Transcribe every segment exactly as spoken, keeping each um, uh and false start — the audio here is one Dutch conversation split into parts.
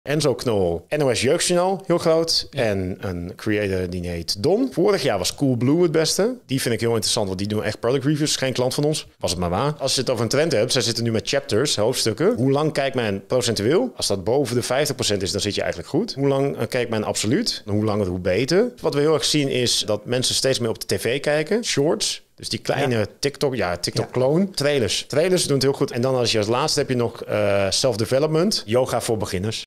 Enzo Knol, N O S Jeugdjournaal, heel groot. Ja. En een creator die heet Don. Vorig jaar was Coolblue het beste. Die vind ik heel interessant, want die doen echt product reviews. Geen klant van ons, was het maar waar. Als je het over een trend hebt, zij zitten nu met chapters, hoofdstukken. Hoe lang kijkt men procentueel? Als dat boven de vijftig procent is, dan zit je eigenlijk goed. Hoe lang uh, kijkt men absoluut? Hoe langer, hoe beter. Wat we heel erg zien is dat mensen steeds meer op de tv kijken. Shorts. Dus die kleine ja. TikTok, ja, TikTok-clone. Ja. Trailers. Trailers doen het heel goed. En dan als je als laatste heb je nog uh, self-development. Yoga voor beginners.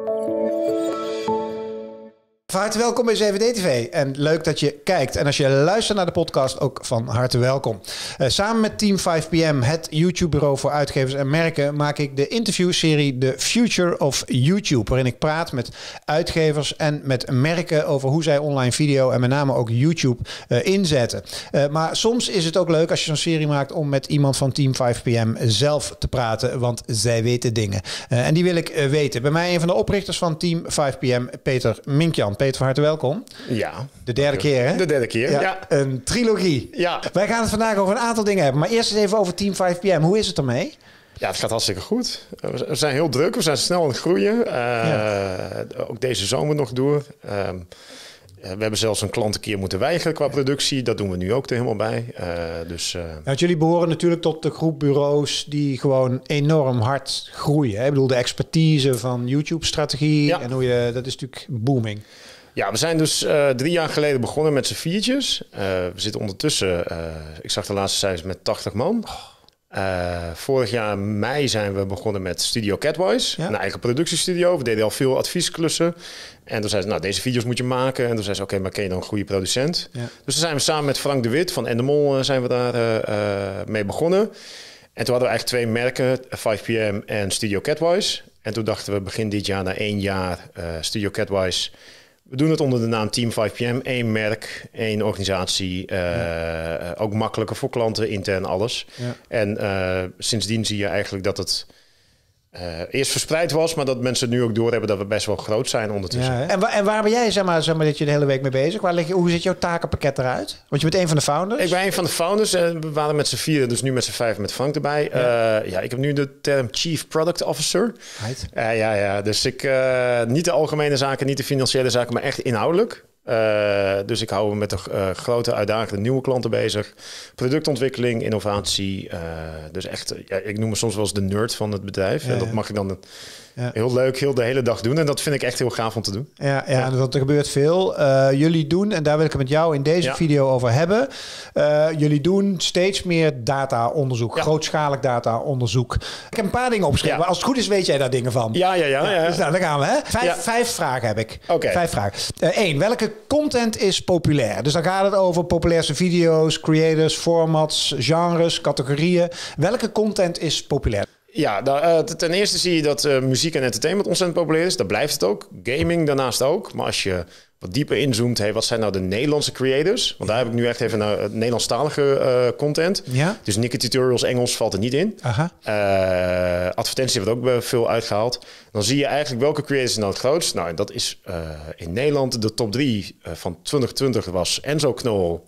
Van harte welkom bij zeven D T V en leuk dat je kijkt. En als je luistert naar de podcast, ook van harte welkom. Uh, samen met Team vijf P M, het YouTube-bureau voor uitgevers en merken, maak ik de interviewserie The Future of YouTube, waarin ik praat met uitgevers en met merken over hoe zij online video en met name ook YouTube uh, inzetten. Uh, maar soms is het ook leuk als je zo'n serie maakt om met iemand van Team vijf P M zelf te praten, want zij weten dingen. Uh, en die wil ik uh, weten. Bij mij een van de oprichters van Team vijf P M, Peter Minkjan. Peter, van harte welkom. Ja. De derde keer, hè? De derde keer, ja. ja. Een trilogie. Ja. Wij gaan het vandaag over een aantal dingen hebben. Maar eerst eens even over Team vijf P M. Hoe is het ermee? Ja, het gaat hartstikke goed. We zijn heel druk. We zijn snel aan het groeien. Uh, ja. Ook deze zomer nog door. Uh, we hebben zelfs een klant een keer moeten weigeren qua productie. Dat doen we nu ook er helemaal bij. Uh, dus, uh... ja, want jullie behoren natuurlijk tot de groep bureaus die gewoon enorm hard groeien. Hè? Ik bedoel, de expertise van YouTube-strategie. Ja. En hoe je, dat is natuurlijk booming. Ja, we zijn dus uh, drie jaar geleden begonnen met z'n viertjes. Uh, we zitten ondertussen, uh, ik zag de laatste cijfers, met tachtig man. Uh, vorig jaar mei zijn we begonnen met Studio Catwise, ja. een eigen productiestudio. We deden al veel adviesklussen. En toen zei ze, nou, deze video's moet je maken. En toen zei ze, oké, okay, maar ken je dan een goede producent? Ja. Dus toen zijn we samen met Frank de Wit van Endemol uh, zijn we daar uh, uh, mee begonnen. En toen hadden we eigenlijk twee merken, vijf P M en Studio Catwise. En toen dachten we begin dit jaar, na één jaar, uh, Studio Catwise... We doen het onder de naam Team vijf P M. Één merk, één organisatie. Uh, ja. Ook makkelijker voor klanten, intern alles. Ja. En uh, sindsdien zie je eigenlijk dat het uh, eerst verspreid was, maar dat mensen nu ook doorhebben dat we best wel groot zijn ondertussen. Ja, en, wa- en waar ben jij, zeg maar, zeg maar, dat je de hele week mee bezig? Waar lig je, hoe ziet jouw takenpakket eruit? Want je bent een van de founders. Ik ben een van de founders en we waren met z'n vieren, dus nu met z'n vijf met Frank erbij. Ja. Uh, ja, ik heb nu de term Chief Product Officer. Right. Uh, ja, ja, dus ik uh, niet de algemene zaken, niet de financiële zaken, maar echt inhoudelijk. Uh, dus ik hou me met de uh, grote uitdagende nieuwe klanten bezig. Productontwikkeling, innovatie. Uh, dus echt, ja, ik noem me soms wel eens de nerd van het bedrijf. Ja, en dat ja. mag ik dan ja. heel leuk heel de hele dag doen. En dat vind ik echt heel gaaf om te doen. Ja, ja, ja. Want er gebeurt veel. Uh, jullie doen, en daar wil ik het met jou in deze ja. video over hebben. Uh, jullie doen steeds meer data-onderzoek. Ja. Grootschalig data-onderzoek. Ik heb een paar dingen opgeschreven. Ja. Maar als het goed is, weet jij daar dingen van. Ja, ja, ja. ja. ja. Dus nou, daar gaan we. Hè? Vijf, ja. vijf vragen heb ik. Okay. Vijf vragen. Eén, uh, welke content is populair? Dus dan gaat het over populairste video's, creators, formats, genres, categorieën. Welke content is populair? Ja, nou, uh, ten eerste zie je dat uh, muziek en entertainment ontzettend populair is. Dat blijft het ook. Gaming daarnaast ook. Maar als je wat dieper inzoomt, hey, wat zijn nou de Nederlandse creators? Want daar heb ik nu echt even naar uh, Nederlandstalige uh, content. Ja? Dus Nikke Tutorials Engels valt er niet in. Aha. Uh, advertentie wordt ook veel uitgehaald. Dan zie je eigenlijk welke creators nou het grootst. Nou, dat is uh, in Nederland de top drie uh, van twintig twintig was Enzo Knol,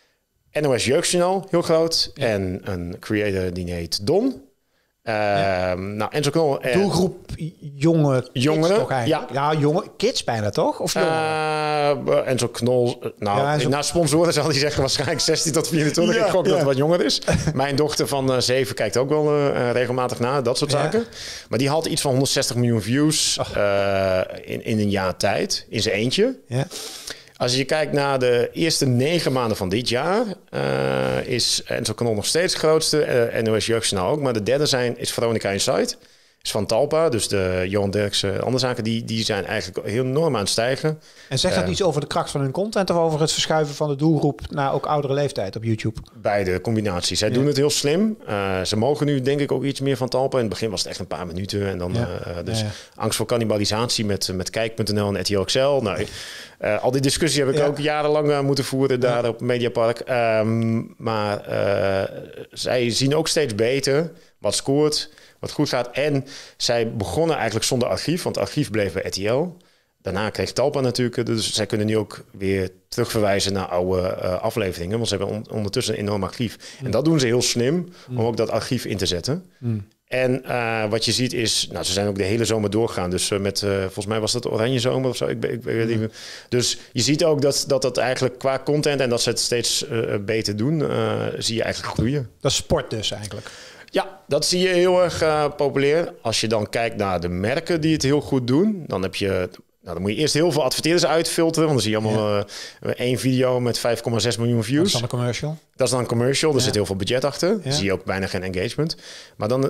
N O S Jeugdjournaal, heel groot. Ja. En een creator die heet Don. Uh, ja. Nou, Enzo Knol. Uh, Doelgroep jonge jongeren. Toch ja, ja, jonge kids bijna toch? Of jongeren? Uh, Enzo Knol. Uh, nou, ja, Enzo... na sponsoren zal hij zeggen waarschijnlijk zestien tot vierentwintig. Ja, ik gok ja. dat het wat jonger is. Mijn dochter van uh, zeven kijkt ook wel uh, regelmatig naar dat soort ja. zaken. Maar die had iets van honderdzestig miljoen views oh. uh, in, in een jaar tijd in zijn eentje. Ja. Als je kijkt naar de eerste negen maanden van dit jaar, uh, is Enzo Knol nog steeds het grootste. Uh, N O S Jeugdjournaal ook. Maar de derde zijn, is Veronica Insight. Is van Talpa, dus de Johan Derksen, andere zaken, die, die zijn eigenlijk heel enorm aan het stijgen. En zegt dat uh, iets over de kracht van hun content of over het verschuiven van de doelgroep naar ook oudere leeftijd op YouTube? Beide, combinatie. Zij ja. doen het heel slim. Uh, ze mogen nu denk ik ook iets meer van Talpa. In het begin was het echt een paar minuten. En dan ja. uh, dus ja, ja. angst voor cannibalisatie met, met Kijk punt n l en R T L X L. Nou, uh, al die discussie heb ik ja. ook jarenlang uh, moeten voeren daar ja. op Mediapark. Um, maar uh, zij zien ook steeds beter wat scoort, wat goed gaat. En zij begonnen eigenlijk zonder archief, want het archief bleef bij R T L. Daarna kreeg Talpa natuurlijk, dus zij kunnen nu ook weer terugverwijzen naar oude uh, afleveringen, want ze hebben on- ondertussen een enorm archief. Mm. En dat doen ze heel slim, mm. om ook dat archief in te zetten. Mm. En uh, wat je ziet is, nou, ze zijn ook de hele zomer doorgegaan. Dus uh, met, uh, volgens mij was dat oranje zomer of zo. Ik, ik, ik weet niet. Mm. Dus je ziet ook dat, dat dat eigenlijk qua content en dat ze het steeds uh, beter doen, uh, zie je eigenlijk groeien. Dat is sport dus eigenlijk. Ja, dat zie je heel erg uh, populair. Als je dan kijkt naar de merken die het heel goed doen, dan heb je... Nou, dan moet je eerst heel veel adverteerders uitfilteren. Want dan zie je allemaal ja. uh, één video met vijf komma zes miljoen views. Dat is dan een commercial. Dat is dan een commercial. Er ja. zit heel veel budget achter. Ja. Dan zie je ook bijna geen engagement. Maar dan...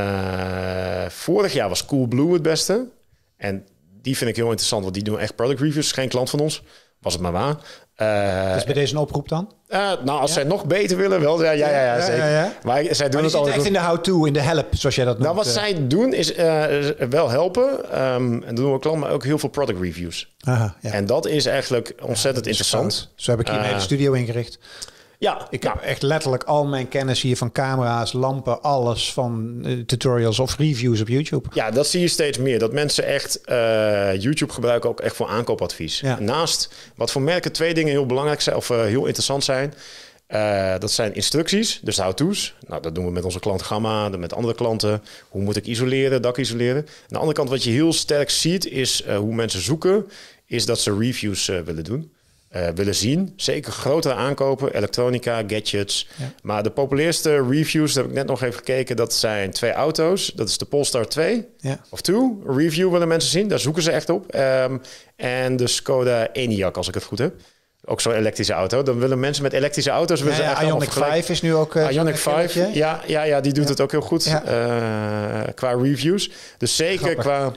Uh, vorig jaar was Coolblue het beste. En die vind ik heel interessant. Want die doen echt product reviews. Geen klant van ons. Was het maar waar. Uh, dus bij deze een oproep dan? Uh, nou, als ja. zij nog beter willen, wel. Ja, ja, ja, ja, zeker. Ja, ja, ja. Maar zij doen maar het al echt in de how-to, in de help, zoals jij dat noemt. Nou, wat uh. zij doen is uh, wel helpen. Um, en doen we klant, maar ook heel veel product reviews. Aha, ja. En dat is eigenlijk ontzettend ja, is interessant. Zo heb ik hier uh, een hele studio ingericht. Ja, ik heb echt letterlijk al mijn kennis hier van camera's, lampen, alles van uh, tutorials of reviews op YouTube. Ja, dat zie je steeds meer. Dat mensen echt uh, YouTube gebruiken ook echt voor aankoopadvies. Ja. Naast wat voor merken twee dingen heel belangrijk zijn of uh, heel interessant zijn. Uh, dat zijn instructies, dus how-to's. Nou, dat doen we met onze klant Gamma, met andere klanten. Hoe moet ik isoleren, dak isoleren. Aan de andere kant wat je heel sterk ziet is uh, hoe mensen zoeken, is dat ze reviews uh, willen doen. Uh, willen zien. Zeker grotere aankopen, elektronica, gadgets. Ja. Maar de populairste reviews, daar heb ik net nog even gekeken, dat zijn twee auto's. Dat is de Polestar twee ja. of twee. Review willen mensen zien, daar zoeken ze echt op. Um, en de Skoda Enyaq, als ik het goed heb. Ook zo'n elektrische auto. Dan willen mensen met elektrische auto's... Ja, ja, Ioniq vijf is nu ook... Uh, Ioniq vijf, ja, ja, ja, die doet ja. het ook heel goed ja. uh, qua reviews. Dus zeker Grappig. qua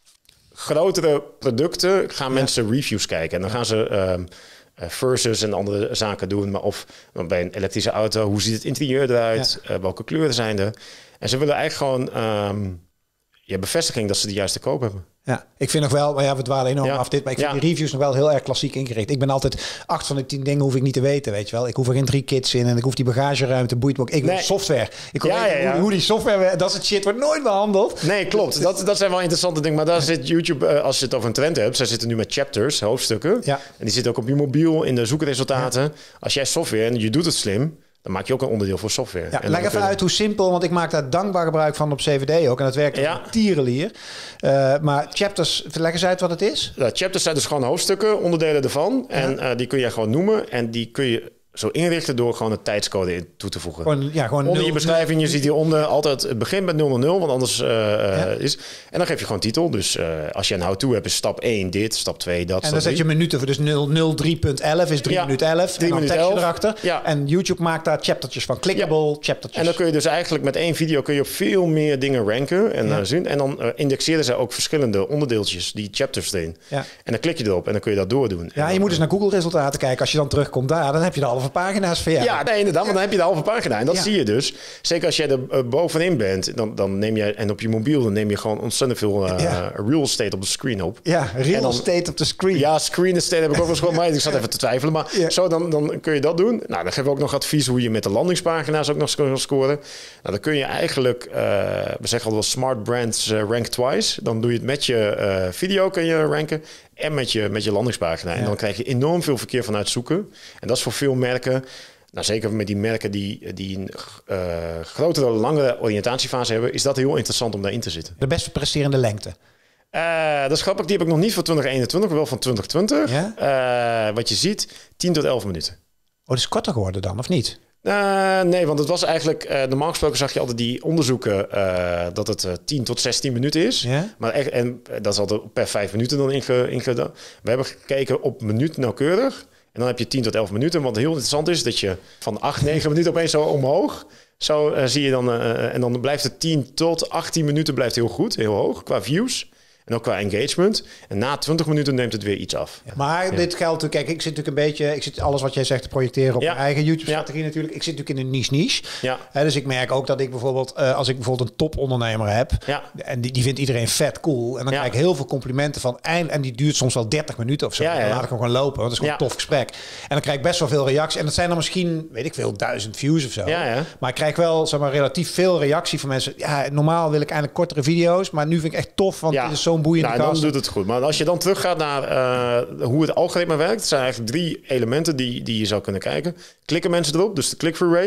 grotere producten gaan ja. mensen reviews kijken. En dan gaan ze... Um, Uh, versus en andere zaken doen. Maar of bij een elektrische auto, hoe ziet het interieur eruit? Ja. Uh, welke kleuren zijn er? En ze willen eigenlijk gewoon um, ja, bevestiging dat ze de juiste koop hebben. Ja, ik vind nog wel, maar ja, we dwalen enorm ja. af dit, maar ik vind ja. die reviews nog wel heel erg klassiek ingericht. Ik ben altijd, acht van de tien dingen hoef ik niet te weten, weet je wel. Ik hoef er geen drie kits in en ik hoef die bagageruimte, boeit me ook. Ik wil nee. software. Ik wil ja, weten ja, ja. Hoe, hoe die software, dat soort shit wordt nooit behandeld. Nee, klopt. Dat, dat zijn wel interessante dingen, maar daar zit YouTube, uh, als je het over een trend hebt, zij zitten nu met chapters, hoofdstukken. Ja. En die zitten ook op je mobiel in de zoekresultaten. Ja. Als jij software en je doet het slim, dan maak je ook een onderdeel voor software. Ja, leg even uit hoe simpel, want ik maak daar dankbaar gebruik van op C V D ook. En dat werkt ja. als een tierenlier. Uh, maar chapters, leg eens uit wat het is. Ja, chapters zijn dus gewoon hoofdstukken, onderdelen ervan. Ja. En uh, die kun je gewoon noemen. En die kun je zo inrichten door gewoon een tijdscode in toe te voegen. Gewoon, ja, gewoon onder nul, je beschrijving, je ziet hieronder altijd het begin met nul nul nul, want anders uh, ja. is... En dan geef je gewoon titel. Dus uh, als je een how-to hebt, is stap één dit, stap twee dat. En dan zet je minuten voor. Dus nul nul drie punt elf is drie ja. minuten elf. En dan tekst je erachter. Ja. En YouTube maakt daar chaptertjes van. Clickable ja. chaptertjes. En dan kun je dus eigenlijk met één video kun je op veel meer dingen ranken en ja. uh, zien. En dan uh, indexeren ze ook verschillende onderdeeltjes, die chapters erin. Ja. En dan klik je erop en dan kun je dat doordoen. Ja, en je moet dus naar Google resultaten kijken. Als je dan terugkomt daar, dan heb je de halve pagina's van jou. Ja, nee, inderdaad, want dan heb je de halve pagina. En dat ja. zie je dus. Zeker als jij er uh, bovenin bent, dan, dan neem je, en op je mobiel, dan neem je gewoon ontzettend veel uh, ja. real estate op de screen op. Ja, real dan, estate op de screen. Ja, screen estate heb ik ook wel eens gewoon maar ik zat even te twijfelen. Maar ja. zo, dan, dan kun je dat doen. Nou, dan geven we ook nog advies hoe je met de landingspagina's ook nog kan scoren. Nou, dan kun je eigenlijk, uh, we zeggen al wel smart brands uh, rank twice. Dan doe je het met je uh, video kun je ranken en met je, met je landingspagina. Ja. En dan krijg je enorm veel verkeer vanuit zoeken. En dat is voor veel merken... Nou, zeker met die merken die, die een uh, grotere, langere oriëntatiefase hebben, is dat heel interessant om daarin te zitten. De best presterende lengte? Uh, dat is grappig, die heb ik nog niet voor twintig eenentwintig, maar wel van twintig twintig. Ja? Uh, wat je ziet, tien tot elf minuten. Oh, dat is korter geworden dan, of niet? Uh, nee, want het was eigenlijk... Uh, normaal gesproken zag je altijd die onderzoeken... Uh, dat het uh, tien tot zestien minuten is. Ja? Maar echt, en dat is altijd per vijf minuten dan ingedaan. We hebben gekeken op minuut nauwkeurig. En dan heb je tien tot elf minuten. Wat heel interessant is, dat je van acht, negen minuten opeens zo omhoog... Zo uh, zie je dan... Uh, en dan blijft het tien tot achttien minuten blijft heel goed, heel hoog, qua views. En ook qua engagement. En na twintig minuten neemt het weer iets af. Ja. Maar ja. dit geldt natuurlijk... Kijk, ik zit natuurlijk een beetje... Ik zit alles wat jij zegt te projecteren op ja. mijn eigen YouTube-strategie ja. natuurlijk. Ik zit natuurlijk in een niche-niche. Ja. He, dus ik merk ook dat ik bijvoorbeeld... Uh, als ik bijvoorbeeld een topondernemer heb... Ja. En die, die vindt iedereen vet cool. En dan ja. krijg ik heel veel complimenten van... En, en die duurt soms wel dertig minuten of zo. Ja, ja, ja. Dan laat ik hem gewoon lopen. Want dat is gewoon ja. een tof gesprek. En dan krijg ik best wel veel reacties. En dat zijn dan misschien... Weet ik veel, duizend views of zo. Ja, ja. Maar ik krijg wel, zeg maar, relatief veel reactie van mensen. Ja, normaal wil ik eigenlijk kortere video's. Maar nu vind ik echt tof. Want ja. dit is zo'n boeiende nou, kast. Het goed. Maar als je dan teruggaat naar uh, hoe het algoritme werkt, zijn eigenlijk drie elementen die, die je zou kunnen kijken. Klikken mensen erop, dus de click-through rate.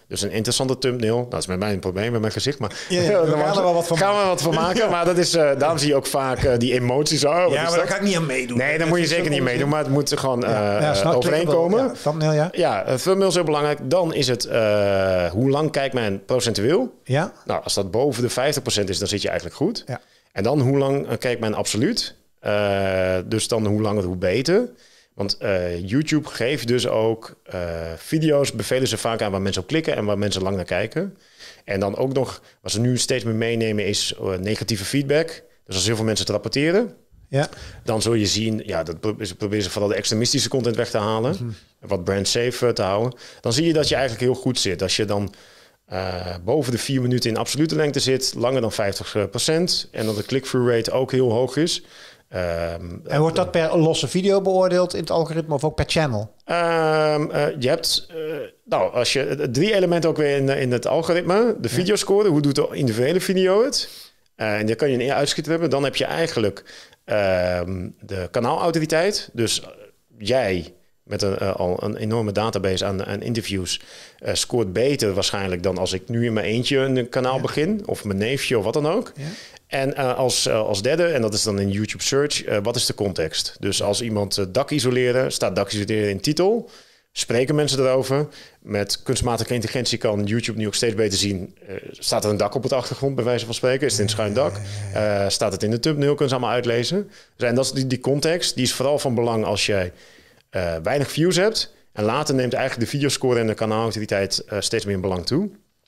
Dus een interessante thumbnail. Dat is met mij een probleem met mijn gezicht. Maar ja, ja, we gaan er wel wat van gaan maken. we wat van maken. Maar dat is, uh, daarom zie je ook vaak uh, die emoties. Oh, ja, maar dat? daar ga ik niet aan meedoen. Nee, daar moet je zeker niet meedoen. Maar het moet gewoon uh, ja. Ja, snap, overeenkomen. Ja, thumbnail, ja. Ja, thumbnail is heel belangrijk. Dan is het, uh, hoe lang kijkt men procentueel? Ja. Nou, als dat boven de vijftig procent is, dan zit je eigenlijk goed. Ja. En dan hoe lang uh, kijkt men absoluut? Uh, dus dan hoe langer, hoe beter. Want uh, YouTube geeft dus ook uh, video's, bevelen ze vaak aan waar mensen op klikken en waar mensen lang naar kijken. En dan ook nog, wat ze nu steeds meer meenemen, is uh, negatieve feedback. Dus als heel veel mensen het rapporteren, ja. dan zul je zien, ja, dat proberen ze vooral de extremistische content weg te halen, mm-hmm. wat brand safe uh, te houden. Dan zie je dat je eigenlijk heel goed zit. Als je dan uh, boven de vier minuten in absolute lengte zit, langer dan vijftig procent en dat de click-through rate ook heel hoog is. Um, en wordt dat per losse video beoordeeld in het algoritme of ook per channel? Um, uh, je hebt, uh, nou, als je drie elementen ook weer in, in het algoritme. De videoscore, hoe doet de individuele video het? Uh, en daar kan je een uitschieter hebben. Dan heb je eigenlijk uh, de kanaalautoriteit. Dus uh, jij met een, uh, al een enorme database aan, aan interviews uh, scoort beter waarschijnlijk dan als ik nu in mijn eentje een kanaal ja. begin. Of mijn neefje of wat dan ook. Ja. En uh, als, uh, als derde, en dat is dan in YouTube Search, uh, wat is de context? Dus als iemand uh, dak isoleren, staat dak isoleren in titel. Spreken mensen erover. Met kunstmatige intelligentie kan YouTube nu ook steeds beter zien. Uh, staat er een dak op het achtergrond, bij wijze van spreken? Is het in een schuin dak? Uh, staat het in de thumbnail? Kunnen ze allemaal uitlezen. Dus, en dat is die, die context. Die is vooral van belang als jij uh, weinig views hebt. En later neemt eigenlijk de videoscore en de kanaalautoriteit uh, steeds meer in belang toe.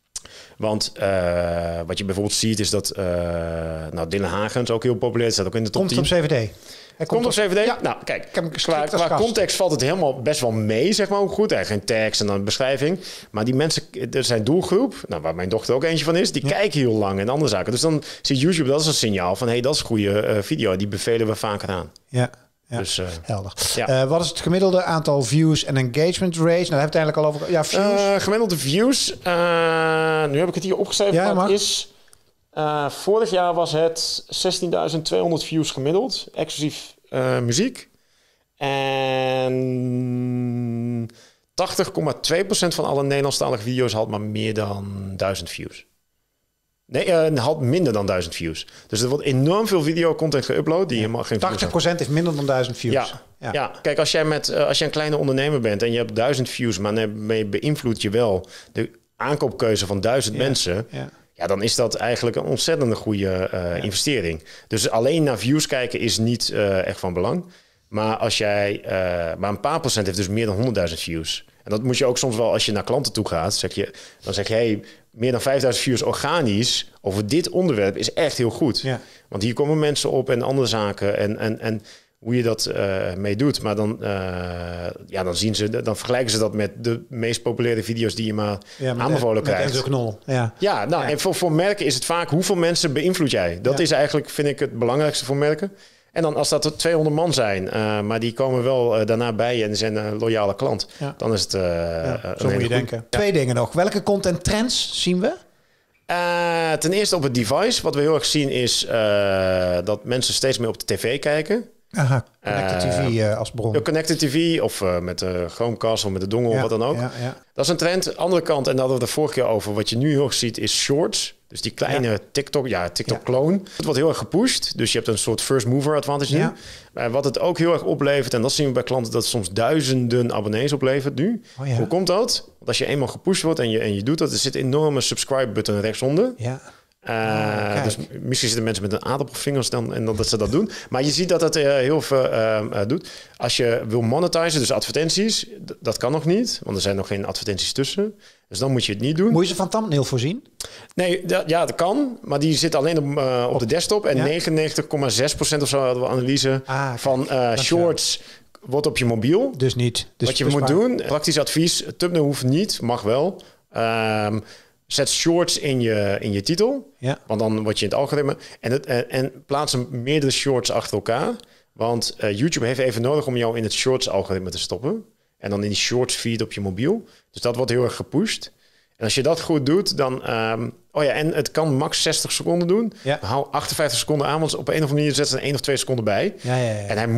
Want uh, wat je bijvoorbeeld ziet is dat... Uh, nou, Dylan Hagens ook heel populair. staat ook in de top tien. Komt op C V D. Hij komt, komt op C V D? Ja. Nou, kijk, qua, qua context valt het helemaal best wel mee, zeg maar, ook goed. Eigenlijk geen tekst en dan beschrijving. Maar die mensen, er zijn doelgroep, nou, waar mijn dochter ook eentje van is, die ja. kijken heel lang en andere zaken. Dus dan ziet YouTube, dat is een signaal van, hé, hey, dat is een goede uh, video. Die bevelen we vaker aan. Ja. Ja, dus, uh, helder. Ja. Uh, wat is het gemiddelde aantal views en engagement rate? Nou, daar hebben we het eigenlijk al over. Ja, views. Uh, gemiddelde views. Uh, nu heb ik het hier opgeschreven. Ja, maar het is, uh, vorig jaar was het zestienduizend tweehonderd views gemiddeld. Exclusief uh, muziek. En tachtig komma twee procent van alle Nederlandstalige video's had maar meer dan duizend views. Nee, uh, had minder dan duizend views. Dus er wordt enorm veel videocontent geüpload die helemaal geen tachtig procent is minder dan duizend views. Ja, ja. ja. Kijk, als jij met uh, als je een kleine ondernemer bent en je hebt duizend views, maar daarmee beïnvloed je wel de aankoopkeuze van duizend ja. mensen. Ja. Ja, dan is dat eigenlijk een ontzettende goede uh, ja. investering. Dus alleen naar views kijken is niet uh, echt van belang. Maar als jij, uh, maar een paar procent heeft dus meer dan honderdduizend views. En dat moet je ook soms wel, als je naar klanten toe gaat, zeg je, dan zeg je, hey, meer dan vijfduizend views organisch over dit onderwerp is echt heel goed. Ja. Want hier komen mensen op en andere zaken en, en, en hoe je dat uh, mee doet. Maar dan, uh, ja, dan zien ze, dan vergelijken ze dat met de meest populaire video's die je maar ja, aanbevolen de, krijgt. Met knol. Ja, ja, nou, ja. En voor, voor merken is het vaak hoeveel mensen beïnvloed jij. Dat ja. is eigenlijk, vind ik, het belangrijkste voor merken. En dan als dat er tweehonderd man zijn, uh, maar die komen wel uh, daarna bij je en zijn een loyale klant. Ja. Dan is het uh, ja, uh, zo moet je denken. Ja. Twee dingen nog. Welke content trends zien we? Uh, ten eerste op het device. Wat we heel erg zien is uh, dat mensen steeds meer op de tv kijken. Aha, Connected uh, T V uh, als bron. Connected T V of uh, met de Chromecast of met de dongle ja, of wat dan ook. Ja, ja. Dat is een trend. Andere kant, en daar hadden we het de vorige keer over. Wat je nu heel erg ziet is shorts. Dus die kleine ja. TikTok, ja, TikTok-kloon. Ja. Het wordt heel erg gepusht. Dus je hebt een soort first mover advantage ja. nu. Uh, wat het ook heel erg oplevert, en dat zien we bij klanten, dat het soms duizenden abonnees oplevert nu. Oh, ja. Hoe komt dat? Want als je eenmaal gepusht wordt en je, en je doet dat, er zit een enorme subscribe-button rechtsonder. Ja. Uh, oh, dus misschien zitten mensen met een aardappelvingers dan en dan dat ze dat doen. Maar je ziet dat het uh, heel veel uh, uh, doet. Als je wil monetizen, dus advertenties, d- dat kan nog niet, want er zijn nog geen advertenties tussen. Dus dan moet je het niet doen. Moet je ze van thumbnail voorzien? Nee, dat, ja, dat kan, maar die zit alleen op, uh, op, op de desktop en ja? negenennegentig komma zes procent of zo hadden we analyse ah, van uh, shorts. Wordt op je mobiel. Dus niet. Dus wat je dus moet maar... doen, praktisch advies, thumbnail hoeft niet, mag wel. Um, Zet shorts in je, in je titel, ja. want dan word je in het algoritme. En, het, en, en plaats hem meerdere shorts achter elkaar. Want uh, YouTube heeft even nodig om jou in het shorts-algoritme te stoppen. En dan in die shorts feed op je mobiel. Dus dat wordt heel erg gepusht. En als je dat goed doet, dan... Um, oh ja, en het kan max zestig seconden doen. Ja. Hou achtenvijftig seconden aan, want op een of andere manier zet ze er één of twee seconden bij. Ja, ja, ja. En hij...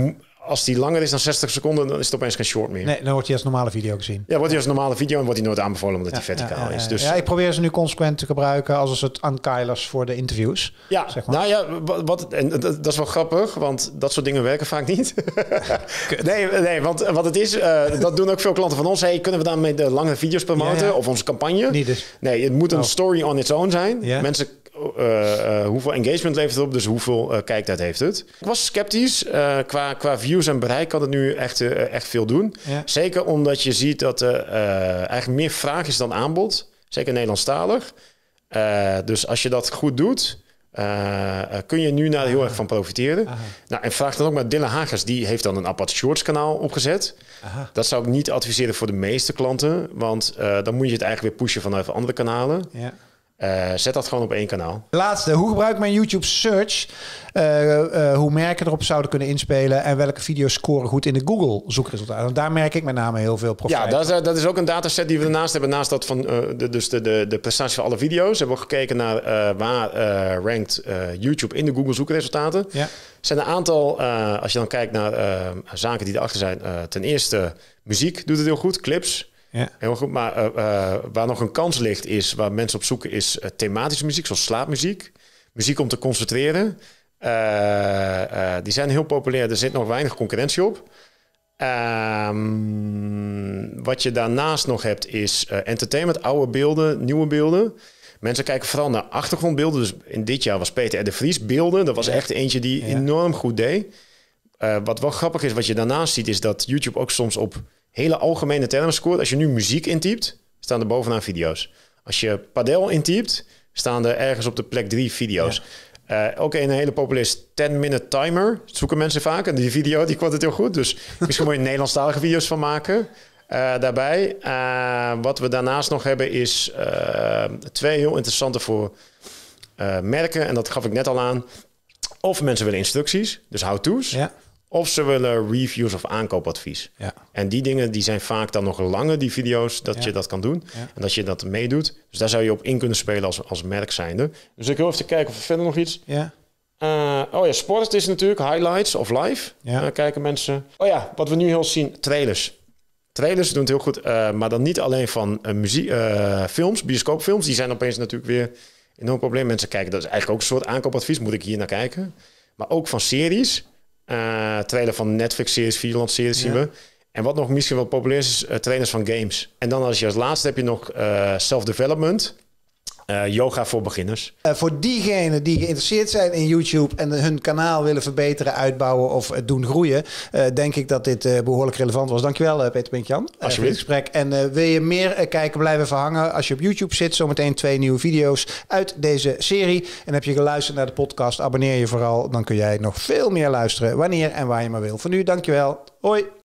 als die langer is dan zestig seconden, dan is het opeens geen short meer. Nee, dan wordt hij als normale video gezien. Ja, wordt hij als normale video en wordt hij nooit aanbevolen omdat ja, hij verticaal ja, ja, ja. is. Dus... Ja, ik probeer ze nu consequent te gebruiken als een soort ankeilers voor de interviews. Ja, zeg maar. nou ja, wat, en dat, dat is wel grappig, want dat soort dingen werken vaak niet. nee, nee, want wat het is, uh, dat doen ook veel klanten van ons. Hey, kunnen we dan met de lange video's promoten ja, ja. of onze campagne? Niet dus. Nee, het moet een oh. story on its own zijn. Ja. Mensen... Uh, uh, hoeveel engagement levert het op, dus hoeveel uh, kijktijd heeft het. Ik was sceptisch. Uh, qua, qua views en bereik kan het nu echt, uh, echt veel doen. Ja. Zeker omdat je ziet dat er uh, eigenlijk meer vraag is dan aanbod. Zeker Nederlandstalig. Uh, dus als je dat goed doet, uh, uh, kun je nu daar Aha. heel erg van profiteren. Aha. Nou, en vraag dan ook maar Dylan Hagers, die heeft dan een apart Shorts kanaal opgezet. Aha. Dat zou ik niet adviseren voor de meeste klanten, want uh, dan moet je het eigenlijk weer pushen vanuit andere kanalen. Ja. Uh, zet dat gewoon op één kanaal. Laatste, hoe gebruik ik mijn YouTube search? Uh, uh, hoe merken erop zouden kunnen inspelen en welke video's scoren goed in de Google zoekresultaten? Want daar merk ik met name heel veel profijt. Ja, dat is, dat is ook een dataset die we daarnaast hebben. Naast dat van uh, de, dus de, de, de prestatie van alle video's hebben we gekeken naar uh, waar uh, rankt uh, YouTube in de Google zoekresultaten. Ja. Er zijn een aantal, uh, als je dan kijkt naar uh, zaken die erachter zijn. Uh, ten eerste, muziek doet het heel goed, clips. Ja. Heel goed, maar uh, uh, waar nog een kans ligt is, waar mensen op zoeken, is uh, thematische muziek, zoals slaapmuziek. Muziek om te concentreren. Uh, uh, die zijn heel populair, er zit nog weinig concurrentie op. Um, wat je daarnaast nog hebt is uh, entertainment, oude beelden, nieuwe beelden. Mensen kijken vooral naar achtergrondbeelden. Dus in dit jaar was Peter R. de Vries beelden. Dat was ja. echt eentje die ja. enorm goed deed. Uh, wat wel grappig is, wat je daarnaast ziet, is dat YouTube ook soms op hele algemene termen scoort. Als je nu muziek intypt, staan er bovenaan video's. Als je padel intypt, staan er ergens op de plek drie video's. Ja. Uh, ook een hele populaire ten minute timer. Dat zoeken mensen vaak. En die video, die kwam het heel goed. Dus misschien moet je Nederlandstalige video's van maken. Uh, daarbij. Uh, wat we daarnaast nog hebben is uh, twee heel interessante voor uh, merken. En dat gaf ik net al aan. Of mensen willen instructies, dus how-to's. Ja. Of ze willen reviews of aankoopadvies. Ja. En die dingen die zijn vaak dan nog langer, die video's, dat ja. je dat kan doen. Ja. En dat je dat meedoet. Dus daar zou je op in kunnen spelen als, als merk zijnde. Dus ik wil even kijken of er verder nog iets... Ja. Uh, oh ja, sport is natuurlijk highlights of live. Ja. Uh, kijken mensen. Oh ja, wat we nu heel zien, trailers. Trailers doen het heel goed. Uh, maar dan niet alleen van uh, muziek, uh, films, bioscoopfilms. Die zijn opeens natuurlijk weer een enorm probleem. Mensen kijken, dat is eigenlijk ook een soort aankoopadvies. Moet ik hier naar kijken. Maar ook van series... Uh, trailer van Netflix-series, Videoland-series zien ja. we. En wat nog misschien wel populair is, is uh, trailers van games. En dan als je als laatste heb je nog uh, self-development. Uh, yoga voor beginners. Uh, voor diegenen die geïnteresseerd zijn in YouTube en hun kanaal willen verbeteren, uitbouwen of uh, doen groeien, uh, denk ik dat dit uh, behoorlijk relevant was. Dankjewel uh, Peter Pinkjan uh, voor dit gesprek. En uh, wil je meer uh, kijken, blijven verhangen als je op YouTube zit. Zometeen twee nieuwe video's uit deze serie. En heb je geluisterd naar de podcast, abonneer je vooral. Dan kun jij nog veel meer luisteren wanneer en waar je maar wil. Voor nu, dankjewel. Hoi.